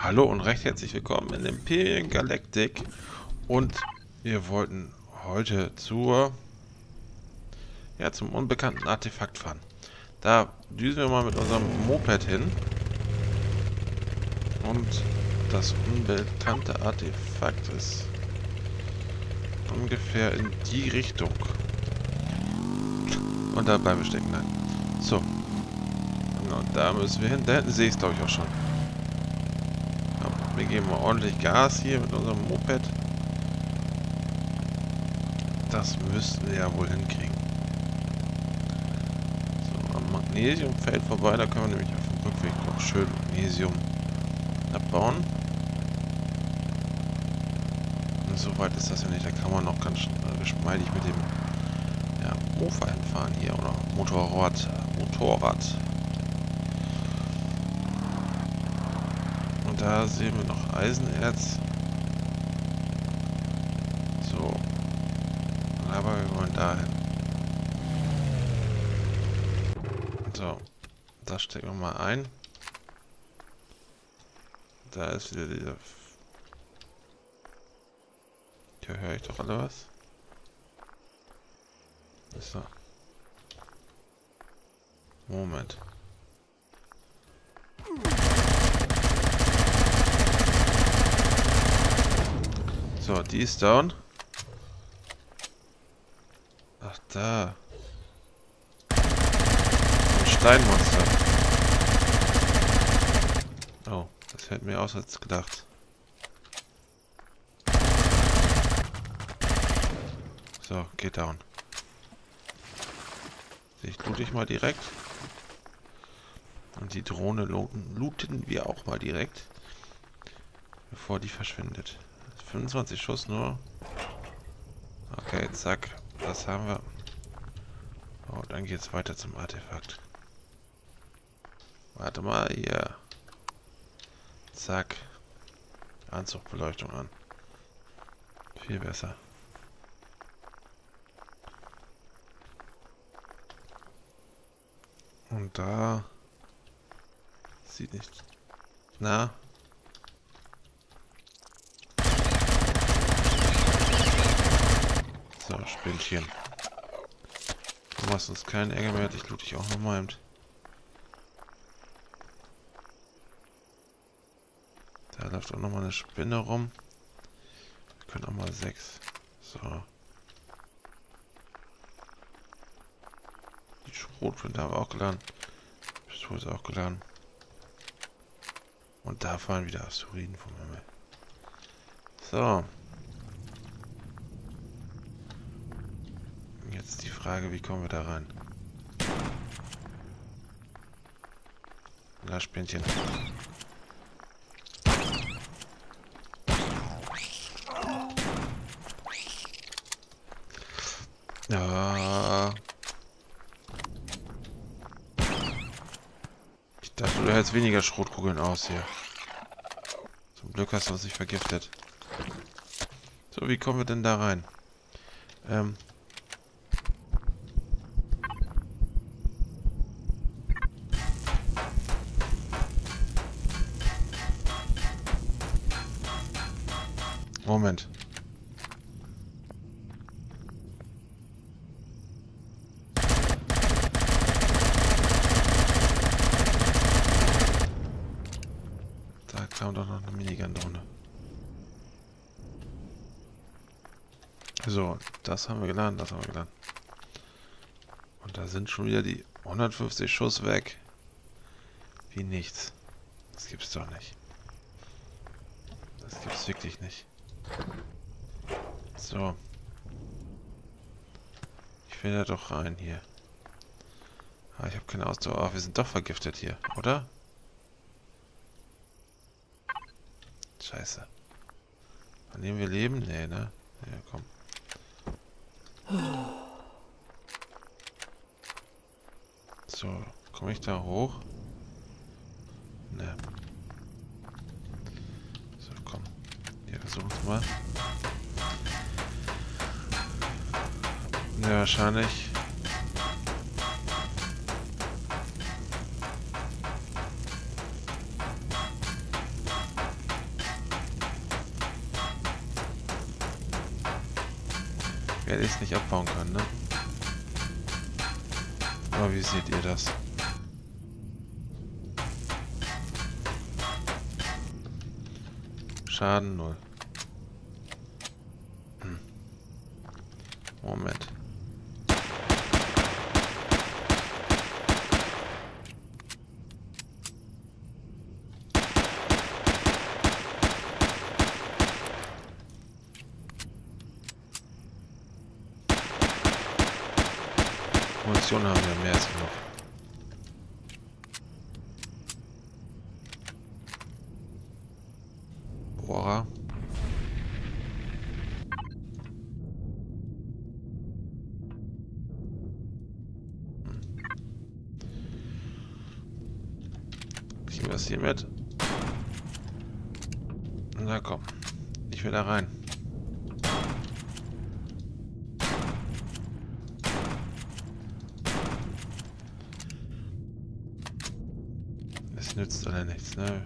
Hallo und recht herzlich willkommen in Imperium Galactic und wir wollten heute zum unbekannten Artefakt fahren. Da düsen wir mal mit unserem Moped hin und das unbekannte Artefakt ist ungefähr in die Richtung. Und da bleiben wir stecken. Nein. So. Und da müssen wir hin. Da hinten sehe ich es glaube ich auch schon. Wir geben mal ordentlich Gas hier mit unserem Moped. Das müssten wir ja wohl hinkriegen. So, am Magnesiumfeld vorbei, da können wir nämlich auf dem Rückweg noch schön Magnesium abbauen. Und so weit ist das ja nicht, da kann man noch ganz geschmeidig mit dem Mofa hinfahren hier, oder Motorrad. Und da sehen wir noch Eisenerz. So. Aber wir wollen dahin. So. Das stecken wir mal ein. Da ist wieder dieser... Hier höre ich doch alle was. So. Moment. So, die ist down. Ach, da. Ein Steinmonster. Oh, das hält mir aus als gedacht. So, geht down. Ich loote ich mal direkt. Und die Drohne looten wir auch mal direkt. Bevor die verschwindet. 25 Schuss nur. Okay, zack. Das haben wir. Oh, dann geht's weiter zum Artefakt. Warte mal, hier. Zack. Anzugbeleuchtung an. Viel besser. Und da... Sieht nicht... Na? So, Spinnchen. Du machst uns keinen Ärger mehr, ich loote dich auch nochmal. Da läuft auch nochmal eine Spinne rum. Wir können auch mal 6. So. Die Schrotflinte haben wir auch geladen. Pistole ist auch geladen. Und da fahren wieder Asteroiden vom Himmel. So. Jetzt die Frage, wie kommen wir da rein? Na, Spinnchen. Ja. Ich dachte, du hältst weniger Schrotkugeln aus hier. Zum Glück hast du uns nicht vergiftet. So, wie kommen wir denn da rein? Moment. Da kam doch noch eine Minigun-Drohne. So, das haben wir geladen, das haben wir geladen. Und da sind schon wieder die 150 Schuss weg. Wie nichts. Das gibt's doch nicht. Das gibt's wirklich nicht. So. Ich will da doch rein hier. Ah, ich habe keine Ausdauer. Ah, wir sind doch vergiftet hier, oder? Scheiße. Verlieren wir Leben? Nee, ne? Ja, komm. So, komme ich da hoch? Ne. So, komm. Hier, versuchen wir mal. Ja, wahrscheinlich. Hätte ich es nicht abbauen können, ne? Aber wie seht ihr das? Schaden 0. Moment. Munition haben wir mehr als genug. Bohrer. Kriegen wir das hier mit? Na komm. Ich will da rein. Das nützt alle nichts, ne?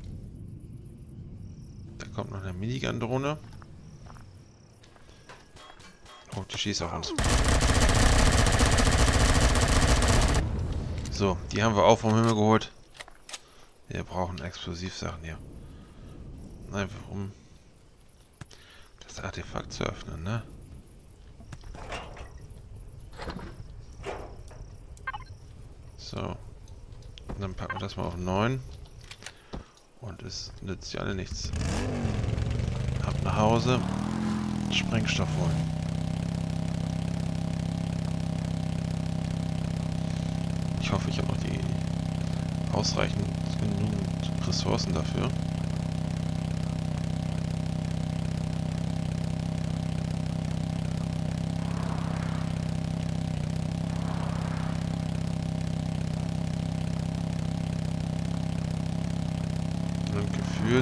Da kommt noch eine Minigun-Drohne. Oh, die schießt auf uns. So, die haben wir auch vom Himmel geholt. Wir brauchen Explosivsachen hier. Einfach um das Artefakt zu öffnen, ne? So. Und dann packen wir das mal auf 9. Und es nützt ja alle nichts. Ab nach Hause. Sprengstoff holen. Ich hoffe, ich habe noch die ausreichend genug Ressourcen dafür. Und gefühlt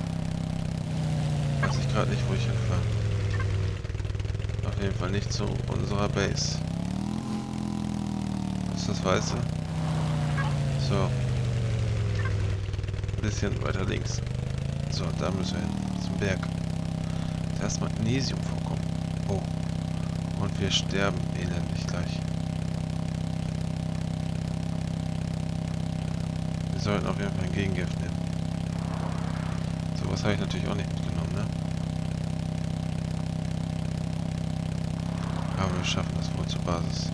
weiß ich gerade nicht, wo ich hinfahre. Auf jeden Fall nicht zu unserer Base. Was ist das Weiße? So. Ein bisschen weiter links. So, da müssen wir hin. Zum Berg. Zuerst Magnesium vorkommen. Oh. Und wir sterben elendig gleich. Wir sollten auf jeden Fall ein Gegengift nehmen. So, was habe ich natürlich auch nicht mitgenommen, ne? Aber wir schaffen das wohl zur Basis.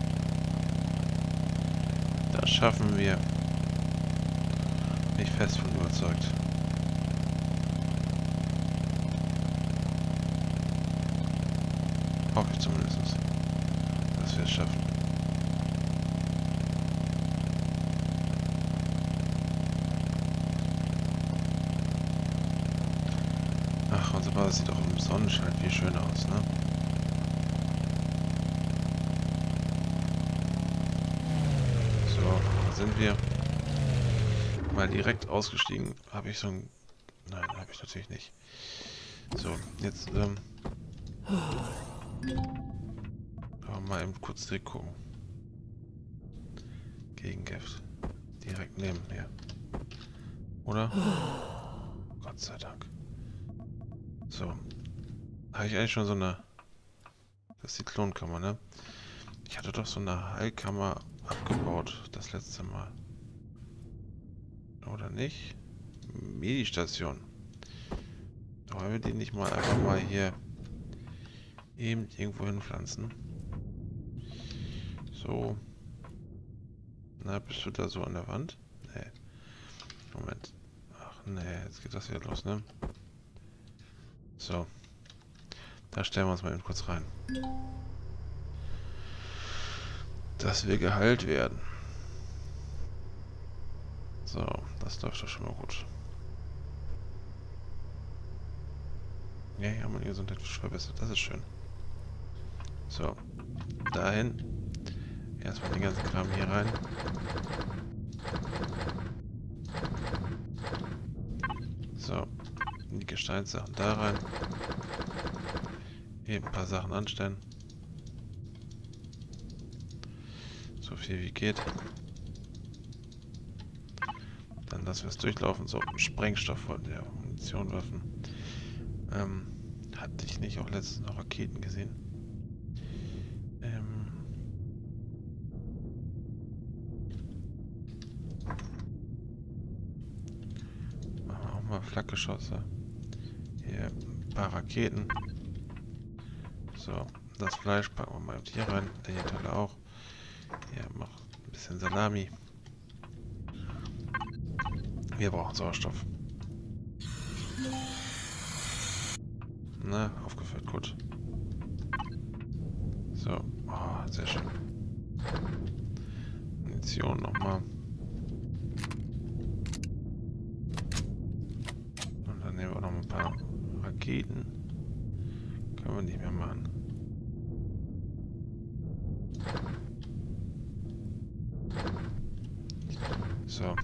Das schaffen wir. Bin ich fest von überzeugt. Hoffe ich zumindest, dass wir es schaffen. Ach, unsere Basis sieht auch im Sonnenschein viel schöner aus, ne? So, da sind wir. Mal direkt ausgestiegen. Habe ich so ein... Nein, habe ich natürlich nicht. So, jetzt, aber mal eben kurz gucken. Gegengift. Direkt neben mir. Oder? Gott sei Dank. So. Habe ich eigentlich schon so eine... Das ist die Klonkammer, ne? Ich hatte doch so eine Heilkammer abgebaut das letzte Mal. Oder nicht? Medistation. Wollen wir die nicht mal einfach mal hier eben irgendwo hinpflanzen? So. Na, bist du da so an der Wand? Nee. Moment. Ach nee, jetzt geht das wieder los, ne? So. Da stellen wir uns mal eben kurz rein. Dass wir geheilt werden. So, das läuft doch schon mal gut. Ja, hier haben wir die Gesundheit verbessert. Das ist schön. So. Dahin. Erstmal den ganzen Kram hier rein. So. Die Gesteinssachen da rein. Eben ein paar Sachen anstellen. So viel wie geht. Dann lassen wir es durchlaufen. So, Sprengstoff wollten wir. Munitionwaffen. Hatte ich nicht auch letztens noch Raketen gesehen? Nochmal Flakgeschosse. Hier ein paar Raketen. So, das Fleisch packen wir mal hier rein. Der hier Teil auch. Hier noch ein bisschen Salami. Wir brauchen Sauerstoff. Na, aufgefüllt, gut. So, oh, sehr schön. Munition nochmal. Und dann nehmen wir auch noch ein paar Raketen. Können wir nicht mehr machen. So.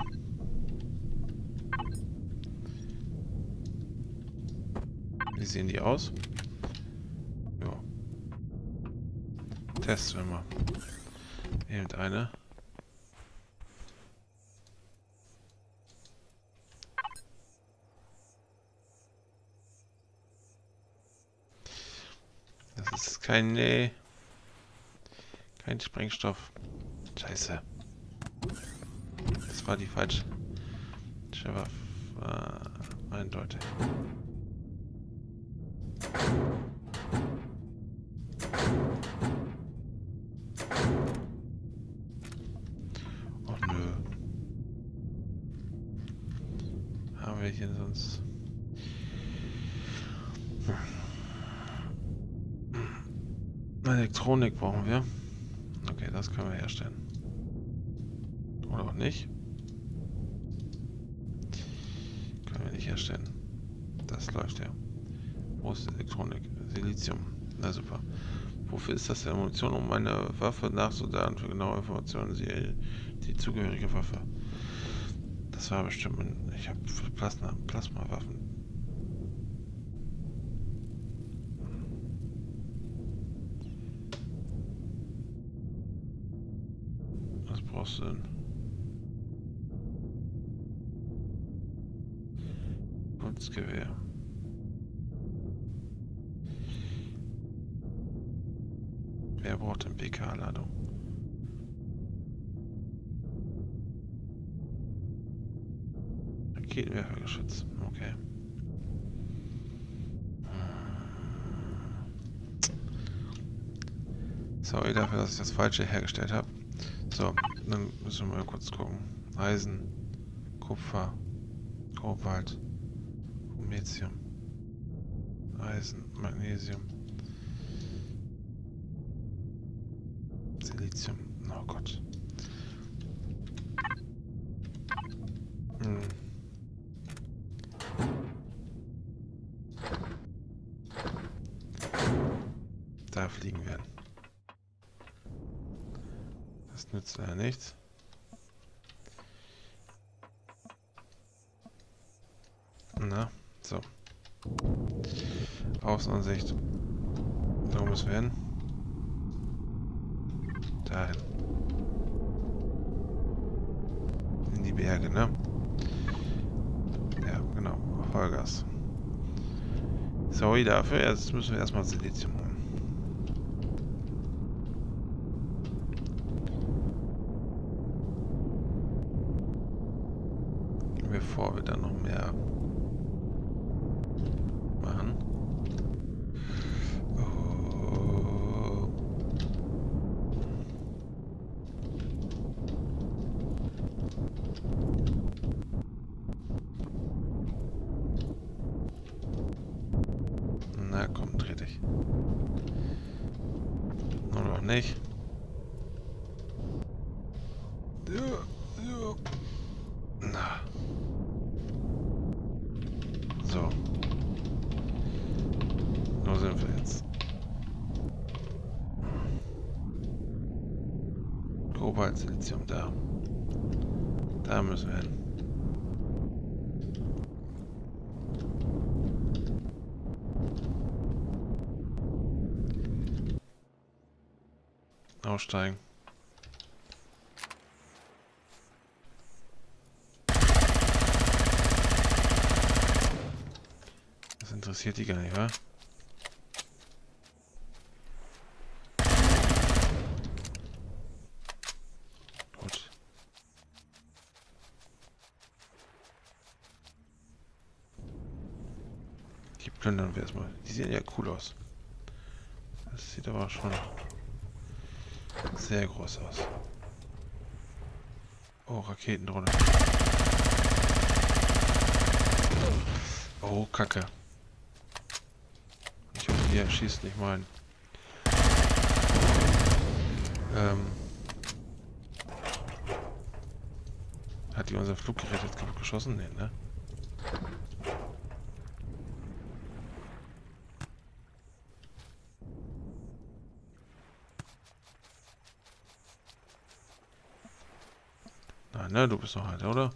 Wie sehen die aus? Ja. Testen wir mal. Irgendeine. Das ist kein Sprengstoff. Scheiße. Das war die falsche Waffe. Eindeutig. Oh nö. Haben wir hier sonst... Elektronik brauchen wir. Okay, das können wir herstellen. Oder auch nicht. Können wir nicht herstellen. Das läuft ja. Wo ist Elektronik? Silizium. Na super. Wofür ist das denn? Munition, um meine Waffe nachzuladen. Für genaue Informationen siehe die zugehörige Waffe. Das war bestimmt... Ich habe Plasmawaffen. Was brauchst du denn? Holzgewehr. Wer braucht denn PK-Ladung? Raketenwerfergeschütz. Okay. Sorry dafür, dass ich das Falsche hergestellt habe. So, dann müssen wir mal kurz gucken. Eisen, Kupfer, Kobalt, Promethium, Eisen, Magnesium, Silizium. Oh Gott. Da fliegen werden. Das nützt leider nichts. Na, so. Außenansicht. Da müssen wir hin. Dahin. In die Berge, ne? Ja, genau. Vollgas. Sorry dafür. Jetzt müssen wir erstmal Silizium holen. Bevor wir dann noch mehr machen. Oh. Na komm, dreh dich. Nur noch nicht. Ja. Na. So. Wo sind wir jetzt? Kobalt, Silizium, da. Da müssen wir hin. Aussteigen. Das interessiert die gar nicht, wa? Gut. Die plündern wir erstmal. Die sehen ja cool aus. Das sieht aber schon sehr groß aus. Oh, Raketendrohne. Oh, Kacke. Ich hoffe, die schießt nicht mal. Hat die unser Fluggerät jetzt kaputt geschossen? Nee, ne? Nein, ne? Du bist noch halt, oder?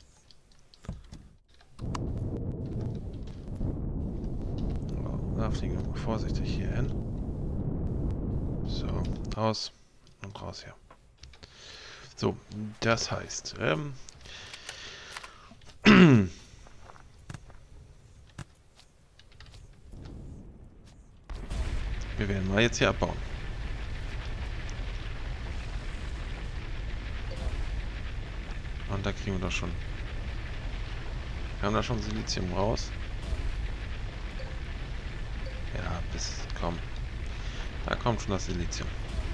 Da fliegen wir mal vorsichtig hier hin. So, raus und raus hier. So, das heißt, wir werden mal jetzt hier abbauen. Und da kriegen wir doch schon. Wir haben da schon Silizium raus. Ja, komm. Da kommt schon das Silizium.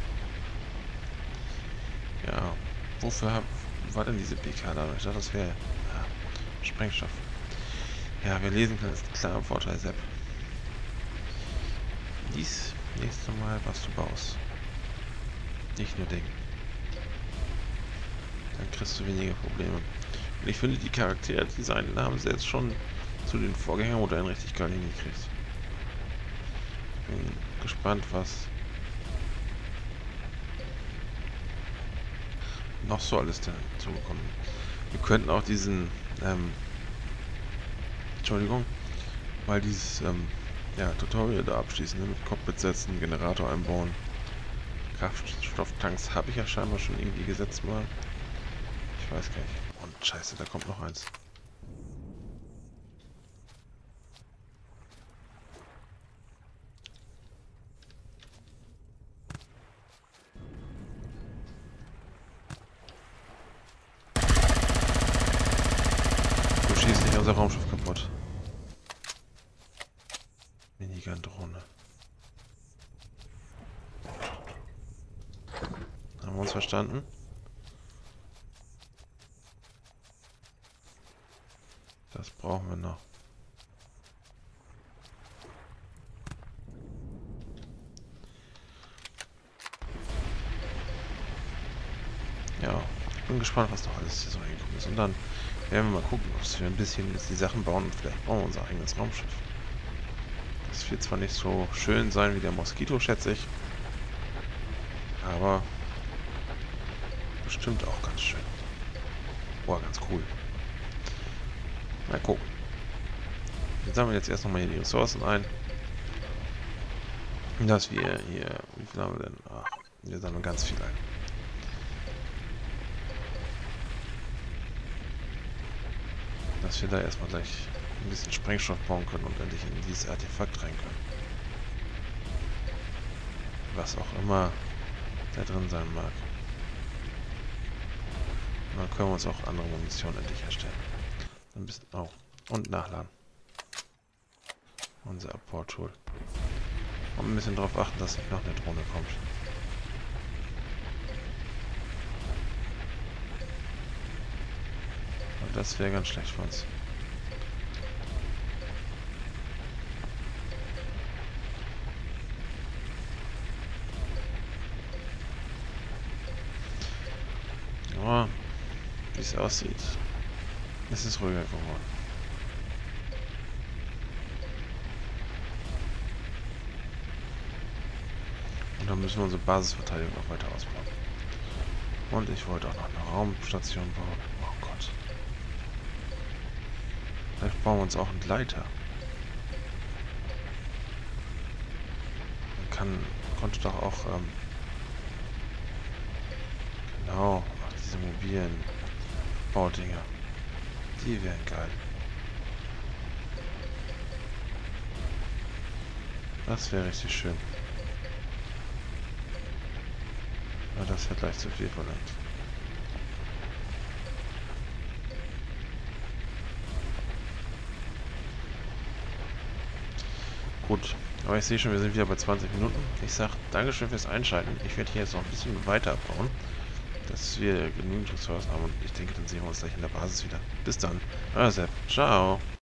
Ja, wofür war denn diese PK da? Ich dachte, das wäre Sprengstoff. Ja, wir lesen können, ist ein klarer Vorteil, Sepp. Dies nächste Mal, was du baust. Nicht nur denken. Dann kriegst du weniger Probleme. Und ich finde, die Charakterdesign haben sie jetzt schon zu den Vorgängermodellen richtig geil hingekriegt. Bin gespannt, was noch so alles dazu bekommen. Wir könnten auch diesen, Entschuldigung, mal dieses, Tutorial da abschließen, ne? Mit Cockpit setzen, Generator einbauen. Kraftstofftanks habe ich ja scheinbar schon irgendwie gesetzt mal. Ich weiß gar nicht. Und scheiße, da kommt noch eins. Du schießt nicht unser Raumschiff kaputt. Minigun-Drohne. Haben wir uns verstanden? Das brauchen wir noch. Ja, ich bin gespannt, was noch alles hier so reingekommen ist. Und dann werden wir mal gucken, ob wir ein bisschen jetzt die Sachen bauen und vielleicht bauen wir unser eigenes Raumschiff. Das wird zwar nicht so schön sein wie der Moskito, schätze ich. Aber bestimmt auch ganz schön. Boah, ganz cool. Mal gucken. Wir sammeln jetzt erst nochmal hier die Ressourcen ein. Dass wir hier... Wie viel haben wir denn? Ach, wir sammeln ganz viel ein. Dass wir da erstmal gleich ein bisschen Sprengstoff bauen können und endlich in dieses Artefakt rein können. Was auch immer da drin sein mag. Und dann können wir uns auch andere Munition endlich erstellen. Ein bisschen... Oh. Und nachladen. Unser Apport-Tool. Und ein bisschen darauf achten, dass nicht noch eine Drohne kommt. Und das wäre ganz schlecht für uns. Ja, wie es aussieht, ist es ruhiger geworden. Und dann müssen wir unsere Basisverteidigung noch weiter ausbauen. Und ich wollte auch noch eine Raumstation bauen. Oh Gott. Vielleicht bauen wir uns auch einen Gleiter. Man konnte doch auch, genau, diese mobilen Baudinger. Die wären geil. Das wäre richtig schön. Aber das wird gleich zu viel verlangt. Gut, aber ich sehe schon, wir sind wieder bei 20 Minuten. Ich sage Dankeschön fürs Einschalten. Ich werde hier jetzt noch ein bisschen weiter abbauen, dass wir genügend Ressourcen haben und ich denke, dann sehen wir uns gleich in der Basis wieder. Bis dann. Euer Sepp. Ciao.